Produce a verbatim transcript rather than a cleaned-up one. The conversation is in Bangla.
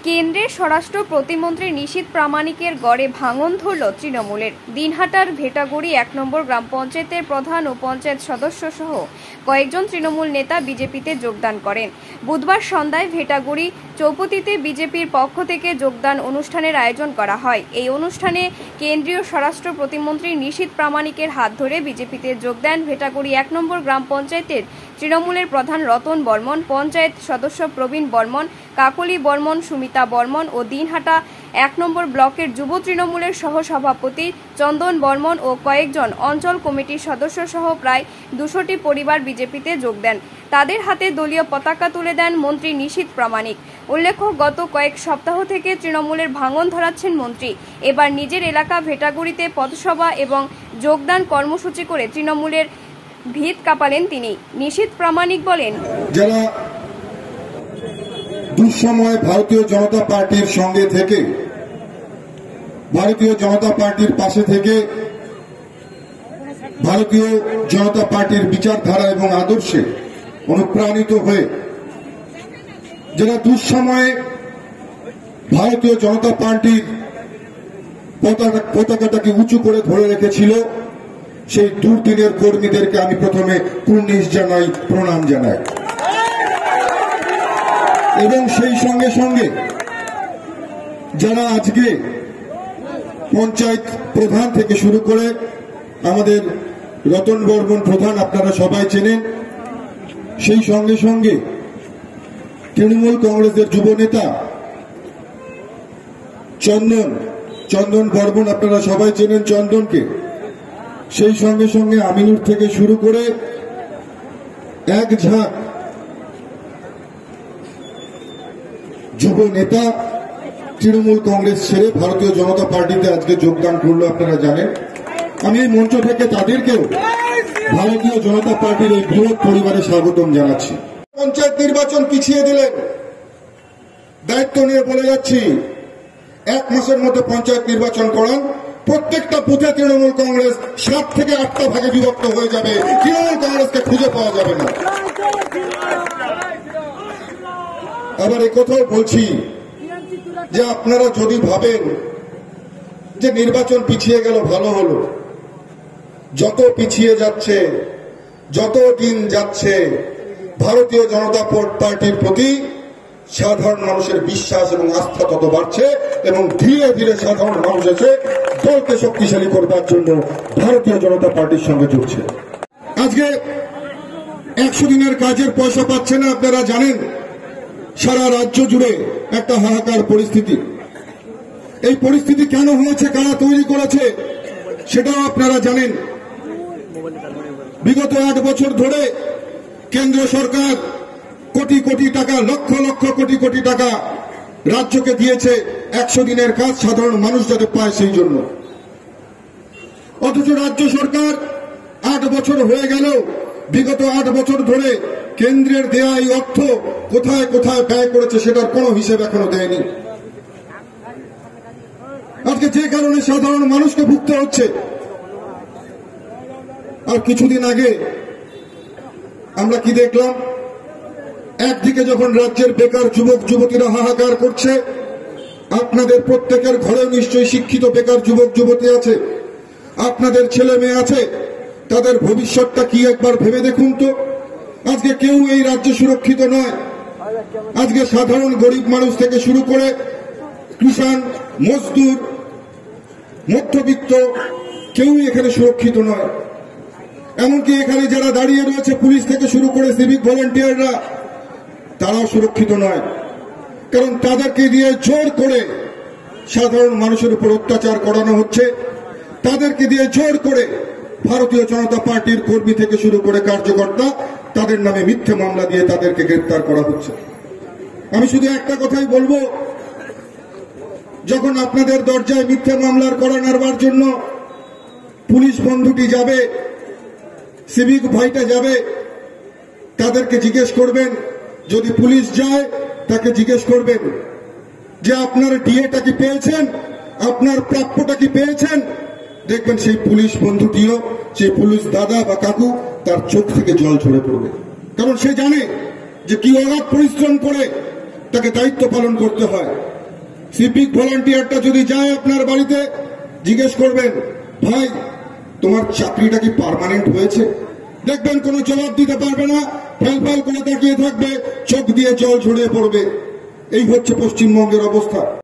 কেন্দ্রের স্বরাষ্ট্র প্রতিমন্ত্রী নিশীথ প্রামাণিকের গড়ে ভাঙন ধরল তৃণমূলের। দিনহাটার ভেটাগুড়ি এক নম্বর গ্রাম পঞ্চায়েতের প্রধান ও পঞ্চায়েত সদস্য সহ কয়েকজন তৃণমূল নেতা বিজেপিতে যোগদান করেন। বুধবার সন্ধ্যায় ভেটাগুড়ি চৌপতিতে বিজেপির পক্ষ থেকে যোগদান অনুষ্ঠানের আয়োজন করা হয়। এই অনুষ্ঠানে কেন্দ্রীয় স্বরাষ্ট্র প্রতিমন্ত্রী নিশীথ প্রামাণিকের হাত ধরে বিজেপিতে যোগ দেন ভেটাগুড়ি এক নম্বর গ্রাম পঞ্চায়েতের তৃণমূলের প্রধান রতন বর্মন, পঞ্চায়েত সদস্য প্রবীণ বর্মন, কাকলি বর্মন, সুমিতা বর্মন ও দিনহাটা এক নম্বর ব্লকের যুব তৃণমূলের সহ সভাপতি চন্দন বর্মন ও কয়েকজন অঞ্চল কমিটির সদস্য সহ প্রায় দুশোটি পরিবার বিজেপিতে যোগ দেন। তাদের হাতে দলীয় পতাকা তুলে দেন মন্ত্রী নিশীথ প্রামাণিক। উল্লেখ্য, গত কয়েক সপ্তাহ থেকে তৃণমূলের ভাঙন ধরাচ্ছেন মন্ত্রী। এবার নিজের এলাকা ভেটাগুড়িতে পথসভা এবং যোগদান কর্মসূচি করে তৃণমূলের ভিত কাঁপালেন তিনি। নিশীথ প্রামাণিক বলেন, যারা দুঃসময় ভারতীয় জনতা পার্টির সঙ্গে থেকে ভারতীয় জনতা পার্টির পাশে থেকে ভারতীয় জনতা পার্টির বিচারধারা এবং আদর্শে অনুপ্রাণিত হয়ে যারা দুঃসময়ে ভারতীয় জনতা পার্টির পতাকাটাকে উঁচু করে ধরে রেখেছিল, সেই দুর্দিনের কর্মীদেরকে আমি প্রথমে কুর্নিশ জানাই, প্রণাম জানাই এবং সেই সঙ্গে সঙ্গে যারা আজকে পঞ্চায়েত প্রধান থেকে শুরু করে আমাদের রতন বর্মন প্রধান আপনারা সবাই চেনেন, সেই সঙ্গে সঙ্গে তৃণমূল কংগ্রেসের যুব নেতা চন্দন চন্দন বর্মন আপনারা সবাই চেনেন চন্দনকে, সেই সঙ্গে সঙ্গে আমিনুর থেকে শুরু করে এক ঝাঁক যুব নেতা তৃণমূল কংগ্রেস ছেড়ে ভারতীয় জনতা পার্টিতে আজকে যোগদান করলো আপনারা জানেন। আমি এই মঞ্চ থেকে তাদেরকেও ভারতীয় জনতা পার্টির এই বৃহৎ পরিবারে স্বাগতম জানাচ্ছি। পঞ্চায়েত নির্বাচন পিছিয়ে দিলেন, দায়িত্ব নিয়ে বলে যাচ্ছি এক মাসের মধ্যে পঞ্চায়েত নির্বাচন করান। প্রত্যেকটা বুথে তৃণমূল কংগ্রেস সাত থেকে আটটা ভাগে বিভক্ত হয়ে যাবে, তৃণমূল কংগ্রেসকে খুঁজে পাওয়া যাবে না। আবার এই কথাও বলছি যে আপনারা যদি ভাবেন যে নির্বাচন পিছিয়ে গেল ভালো হলো, যত পিছিয়ে যাচ্ছে যত দিন যাচ্ছে ভারতীয় জনতা পার্টির প্রতি সাধারণ মানুষের বিশ্বাস এবং আস্থা তত বাড়ছে এবং ধীরে ধীরে সাধারণ মানুষ এসে দলকে শক্তিশালী করবার জন্য ভারতীয় জনতা পার্টির সঙ্গে জুড়ছে। আজকে একশো দিনের কাজের পয়সা পাচ্ছে না, আপনারা জানেন। সারা রাজ্য জুড়ে একটা হাহাকার পরিস্থিতি। এই পরিস্থিতি কেন হয়েছে, কারা তৈরি করেছে সেটাও আপনারা জানেন। বিগত আট বছর ধরে কেন্দ্র সরকার কোটি কোটি টাকা, লক্ষ লক্ষ কোটি কোটি টাকা রাজ্যকে দিয়েছে একশো দিনের কাজ সাধারণ মানুষ যাতে পায় সেই জন্য। অথচ রাজ্য সরকার আট বছর হয়ে গেল, বিগত আট বছর ধরে কেন্দ্রের দেয়া এই অর্থ কোথায় কোথায় ব্যয় করেছে সেটার কোনো হিসেব এখনো দেয়নি। আজকে যে কারণে সাধারণ মানুষকে ভুগতে হচ্ছে। আর কিছুদিন আগে আমরা কি দেখলাম, একদিকে যখন রাজ্যের বেকার যুবক যুবতীরা হাহাকার করছে, আপনাদের প্রত্যেকের ঘরেও নিশ্চয়ই শিক্ষিত বেকার যুবক যুবতী আছে, আপনাদের ছেলে মেয়ে আছে, তাদের ভবিষ্যৎটা কি একবার ভেবে দেখুন তো। আজকে কেউ এই রাজ্যে সুরক্ষিত নয়। আজকে সাধারণ গরিব মানুষ থেকে শুরু করে কিষাণ, মজদুর, মধ্যবিত্ত কেউই এখানে সুরক্ষিত নয়। এমনকি এখানে যারা দাঁড়িয়ে রয়েছে পুলিশ থেকে শুরু করে সিভিক ভলেন্টিয়াররা, তারাও সুরক্ষিত নয়। কারণ তাদেরকে দিয়ে জোর করে সাধারণ মানুষের উপর অত্যাচার করানো হচ্ছে, তাদেরকে দিয়ে জোর করে ভারতীয় জনতা পার্টির কর্মী থেকে শুরু করে কার্যকর্তা তাদের নামে মিথ্যে মামলা দিয়ে তাদেরকে গ্রেপ্তার করা হচ্ছে। আমি শুধু একটা কথাই বলবো, যখন আপনাদের দরজায় মিথ্যে মামলার করা নাড়বার জন্য পুলিশ বন্ধুটি যাবে, সিভিক ভাইটা যাবে, তাদেরকে জিজ্ঞেস করবেন, যদি পুলিশ যায় তাকে জিজ্ঞেস করবেন যে আপনার ডিএটা কি পেয়েছেন, আপনার প্রাপ্যটা কি পেয়েছেন। দেখবেন সেই পুলিশ বন্ধুটিও, সেই পুলিশ দাদা বা কাকু, তার চোখ থেকে জল ঝরে পড়বে। কারণ সে জানে যে কি অগাধ পরিশ্রম করে তাকে দায়িত্ব পালন করতে হয়। সিভিক ভলান্টিয়ারটা যদি যায় আপনার বাড়িতে, জিজ্ঞেস করবেন, ভাই তোমার চাকরিটা কি পার্মানেন্ট হয়েছে? দেখবেন কোনো জবাব দিতে পারবে না, ফেল ফেল করে তাকিয়ে থাকবে, চোখ দিয়ে জল ঝরিয়ে পড়বে। এই হচ্ছে পশ্চিমবঙ্গের অবস্থা।